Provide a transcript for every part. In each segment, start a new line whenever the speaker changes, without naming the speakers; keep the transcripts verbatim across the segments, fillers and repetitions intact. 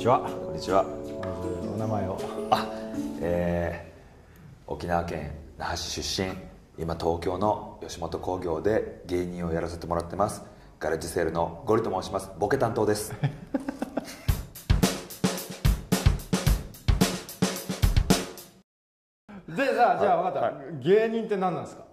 ちは。
こんにちは。
まずお名前を。
あ、えー、沖縄県那覇市出身、今東京の吉本興業で芸人をやらせてもらってます。ガレッジセールのゴリと申します。ボケ担当です。
でさあ、じゃあ分かった、
はい、
芸人って何なんですか？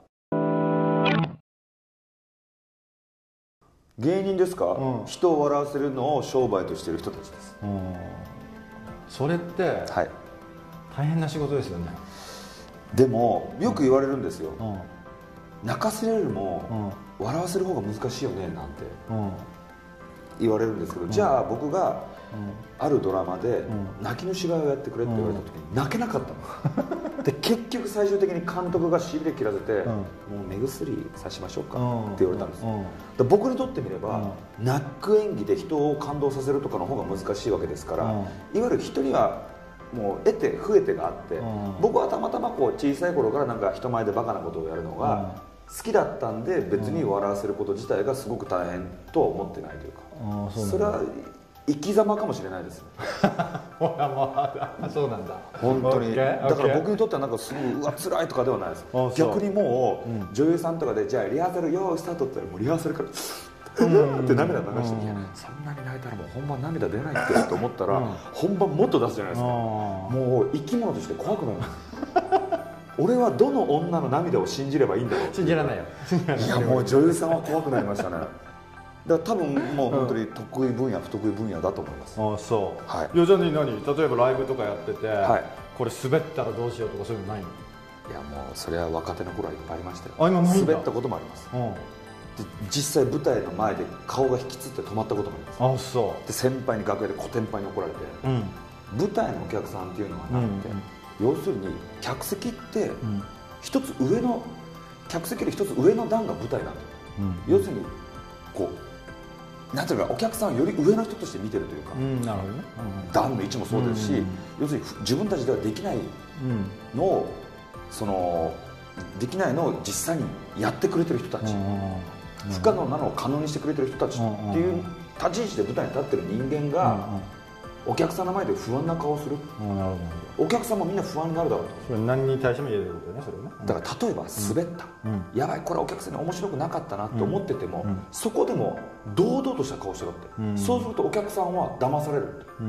芸人ですか、
うん、
人を笑わせるのを商売としている人たちです。
うん、それって、はい、大変な仕事ですよね。
でもよく言われるんですよ、うん、泣かせるよりも、うん、笑わせる方が難しいよねなんて、うん、言われるんですけど、うん、じゃあ僕があるドラマで泣きの芝居をやってくれって言われた時に泣けなかったの、うん、で結局最終的に監督がしびれ切らせて、うん、もう目薬さしましょうかって言われたんですよ、うん、で僕にとってみれば、うん、泣く演技で人を感動させるとかの方が難しいわけですから、うん、いわゆる人にはもう得て増えてがあって、うん、僕はたまたまこう小さい頃からなんか人前でバカなことをやるのが好きだったんで、別に笑わせること自体がすごく大変とは思ってないというか、うん、それは生き様かもしれないですね。
ほらまあそうなんだ
本当に。だから僕にとってはなんかすごいうわ辛いとかではないです。逆にもう女優さんとかでじゃあリハーサルよースタートって言ったらもうリハーサルからって涙流して、いやそんなに泣いたらもう本番涙出ないってと思ったら本番もっと出すじゃないですか。もう生き物として怖くなるんです。俺はどの女の涙を信じればいいんだろう。
信じられないよ。
いやもう女優さんは怖くなりましたね。だから多分もう本当に得意分野、不得意分野だと思います。
ああそう。
はい。
いやじゃあ何例えばライブとかやってて、はい、これ滑ったらどうしようとかそういうのないの？
いやもうそれは若手の頃はいっぱいありましたよ。
あ今ないんだ。
滑ったこともあります。うん。で実際舞台の前で顔が引きつって止まったこともあります。
ああそう。
で先輩に楽屋でコテンパンに怒られて、うん、舞台のお客さんっていうのはなんて、うん、要するに客席って一つ上の客席より一つ上の段が舞台なんだよ。うん、要するにこう。なんていうかお客さんをより上の人として見てるというか、うん、なるほどね、うん、段の位置もそうですし、うん、要するに自分たちではできないのを、うん、そのできないのを実際にやってくれてる人たち、うん、不可能なのを可能にしてくれてる人たちっていう立ち位置で舞台に立ってる人間が、うんうんお客さんの前で不安な顔をする、うん、なるほどお客さんもみんな不安になるだろうと。
それ何に対しても言えることよねそれね、
うん、だから例えば滑った、うん、やばいこれお客さんに面白くなかったなと思ってても、うん、そこでも堂々とした顔してろって、うん、そうするとお客さんは騙されるって、うん、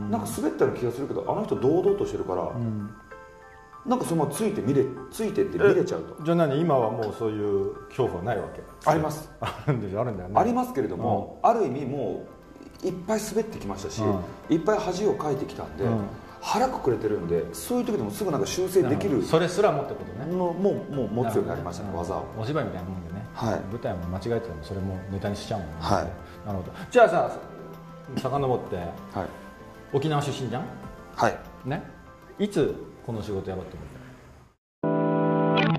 なんか滑ったような気がするけどあの人堂々としてるから、うん、なんかそのままついて見れついてって見れちゃうと。
じゃあ何今はもうそういう恐怖はないわけ？
あります
あるんですよあるんだよね。
ありますけれども、うん、ある意味もういっぱい滑ってきましたし、うん、いっぱい恥をかいてきたんで、うん、腹くくれてるんでそういう時でもすぐなんか修正できる
それすらもってことね
のもうもう持つようになりましたね技を。
お芝居みたいなもんでね、はい、舞台も間違えててもそれもネタにしちゃうもんね、
はい、
なるほど。じゃあさ遡って、はい、沖縄出身じゃん
はい
ねいつこの仕事やろうって思った？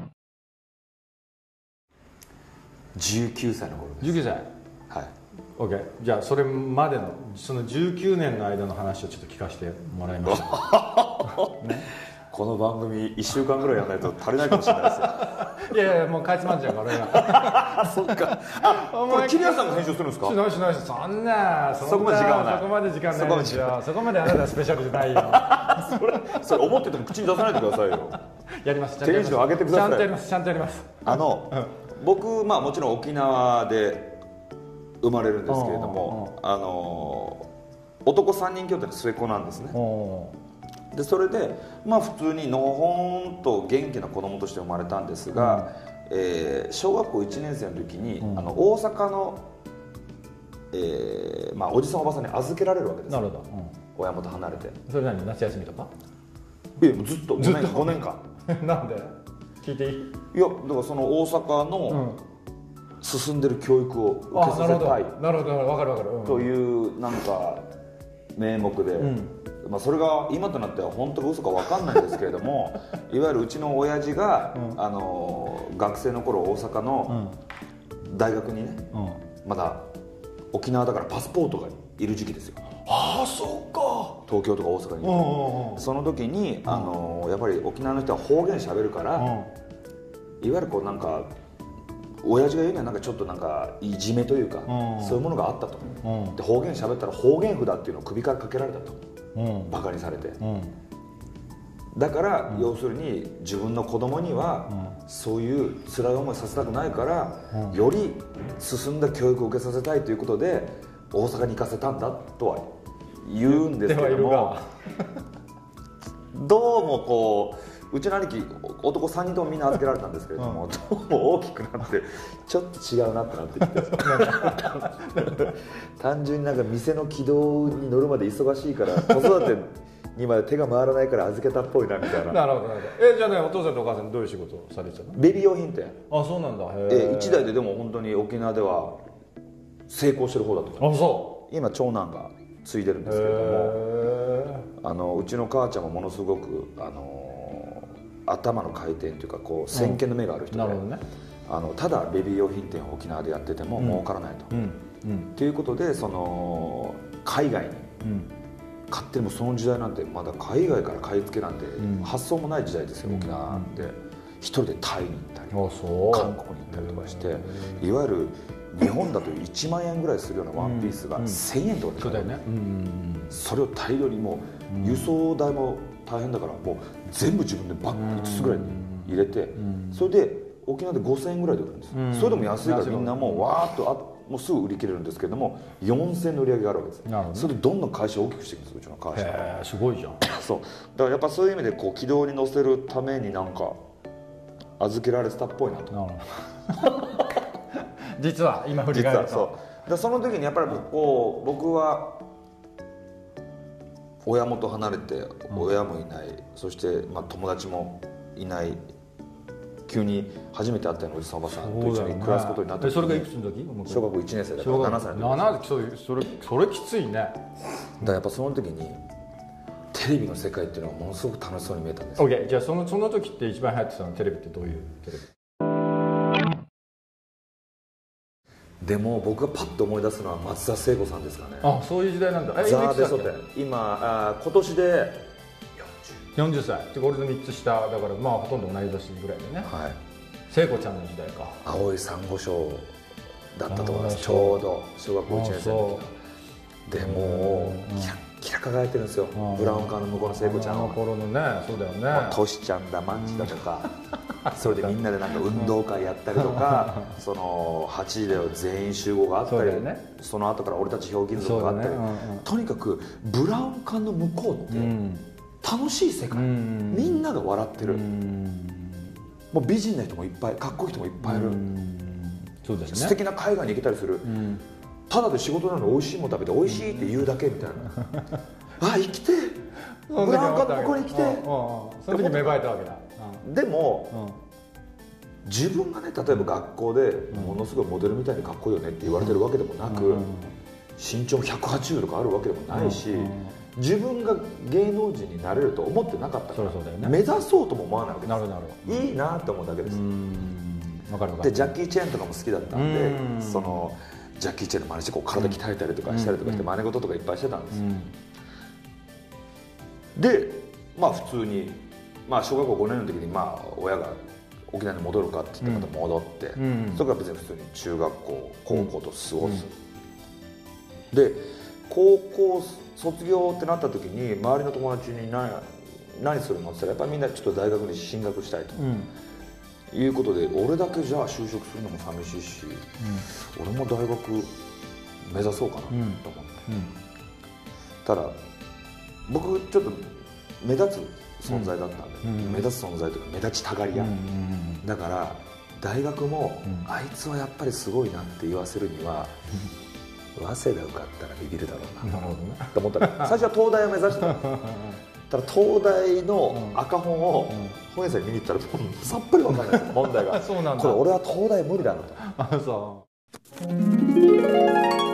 じゅうきゅうさいの頃です。
じゅうきゅうさいはい OK じゃあそれまでのそのじゅうきゅうねんの間の話をちょっと聞かせてもらいました、
ね、この番組いっしゅうかんぐらいやらないと足りないかもしれないですよ。
いやいやもうかいつまんじゃうから俺が
そっかあこれ桐谷さんが編集するんですか？
しないしないそんな
そこまで時間はない
そこまで時間ないですよ。そこまであなたはスペシャルじゃないよ
それそれ思ってても口に出さないでくださいよ。
やります
テンション上げてください。
ちゃんとやりますちゃんとやります。
あの、うん、僕まあもちろん沖縄で生まれるんですけれども、あの男さんにん兄弟の末っ子なんですね。でそれでまあ普通にのほほんと元気な子供として生まれたんですが、うんえー、小学校いちねん生の時に、うん、あの大阪の、えーまあ、おじさんおばさんに預けられるわけです。
なるほど、うん、
親元離れて。
それ何夏休みとか？
いやもうずっとごねんごねんか
んなんで聞いていい？
いやだからその大阪の、うん進んでる教育を受けさせたい
なるほど分かる分かる、うん、
というなんか名目で、うんまあ、それが今となっては本当か嘘か分かんないんですけれどもいわゆるうちの親父が、うん、あの学生の頃大阪の大学にね、うん、まだ沖縄だからパスポートがいる時期ですよ。
ああそうか
東京とか大阪にいる、うんうん、その時にあのやっぱり沖縄の人は方言しゃべるから、うん、いわゆるこうなんか親父が言うにはなんかちょっとなんかいじめというか、うん、そういうものがあったと、うん、で方言喋ったら方言札っていうのを首からかけられたと、 バカにされて、だから、うん、要するに自分の子供には、うん、そういう辛い思いさせたくないから、うん、より進んだ教育を受けさせたいということで大阪に行かせたんだとは言うんですけどもどうもこううちの兄貴男さんにんともみんな預けられたんですけれども、うん、どうも大きくなってちょっと違うなってなってきて単純になんか店の軌道に乗るまで忙しいから子育てにまで手が回らないから預けたっぽいなみたいな。
なるほどなるほど。えじゃあねお父さんとお母さんどういう仕事をされてたの？
ベビー用品店。
あそうなんだ。
えいちだいででも本当に沖縄では成功してる方だと思います。
あそう。
今長男が継いでるんですけれども、あのうちの母ちゃんもものすごくあの頭の回転というかこう先見の目がある人で、うんなるほどね、あのただベビー用品店を沖縄でやってても儲からないと。と、うんうん、いうことでその海外に、うん勝手にもその時代なんてまだ海外から買い付けなんて発想もない時代ですよ、うん、沖縄で一人でタイに行ったり韓国に行ったりとかしていわゆる日本だといちまんえんぐらいするようなワンピースがせんえんとかで買える、それを大量にもう輸送代も大変だからもう全部自分でバッグいつつぐらいに入れてそれで沖縄でごせんえんぐらいで売るんですよ。それでも安いからみんなもうわーっとあもうすぐ売り切れるんですけどもよんせんえんの売り上げがあるわけです。なるほどね、それでどんどん会社を大きくしていくんですうちの会社
へーすごいじゃん
そうだからやっぱそういう意味でこう軌道に乗せるためになんか預けられてたっぽいなとなるほど
実は今振り返ると
そうでその時にやっぱりこう僕は親元離れて親もいない、うん、そしてまあ友達もいない急に初めて会ったようなおじさんおばさんと一緒に暮らすことになって、
ね、それがいくつの時？
小学校いちねん生だからななさいの時
ななそれそれそれきついね。だか
らやっぱその時にテレビの世界っていうのはものすごく楽しそうに見えたんです。
OK じゃあそのその時って一番流行ってたのテレビってどういうテレビ？
でも僕がパッと思い出すのは松田聖子さんですかね。
あそういう時代なんだ。
ザーベソテ今あ今年で
よんじゅっさいって俺のみっつ下だからまあほとんど同い年ぐらいでね、はい、聖子ちゃんの時代か
青い珊瑚礁だったと思います。ちょうど小学校いちねん生の時でもうキラッキラ輝いてるんですよ。ブラウン管の向こうの聖子ちゃんは
あの頃のねそうだよね
トシちゃんだマンチだとかそれでみんなでなんか運動会やったりとかそのはちじだよ全員集合があったり そ,、ね、その後から俺たちひょうきん族があったり、ねうんうん、とにかくブラウン管の向こうって、うん楽しい世界、みんなが笑ってる、もう美人な人もいっぱいかっこいい人もいっぱいいる、
そうですね、
素敵な海外に行けたりする、ただで仕事なのに美味しいもの食べて美味しいって言うだけみたいなあ生きてブラウン管の向こうに来て
その時芽生えたわけだ。
でも自分がね例えば学校でものすごいモデルみたいにかっこいいよねって言われてるわけでもなく身長もひゃくはちじゅうとかあるわけでもないし自分が芸能人になれると思ってなかったからそうそうだよ、ね、目指そうとも思わないわけです。なるなるいいなって思うだけです。分かる分かる。でジャッキー・チェーンとかも好きだったんでそのジャッキー・チェーンの真似してこう体鍛えたりとかしたりとかして真似事とかいっぱいしてたんですよ。でまあ普通に、まあ、小学校ごねんの時にまあ親が沖縄に戻るかって言ってまた戻って、それから別に普通に中学校高校と過ごす、で高校卒業ってなった時に周りの友達に 何, 何するのって言ったらやっぱりみんなちょっと大学に進学したいと、うん、いうことで俺だけじゃあ就職するのも寂しいし、うん、俺も大学目指そうかなと思って、うんうん、ただ僕ちょっと目立つ存在だったんで、うん、目立つ存在というか目立ちたがり屋、うんうんうん、だから大学も、うん、あいつはやっぱりすごいなって言わせるには、うん早稲田受かったらビビるだろうな、なるほど、ね、と思ったら最初は東大を目指してたただ東大の赤本を本屋さんに見に行ったらさっぱり分かんないです問題がそうなんだこれ俺は東大無理だなとあそう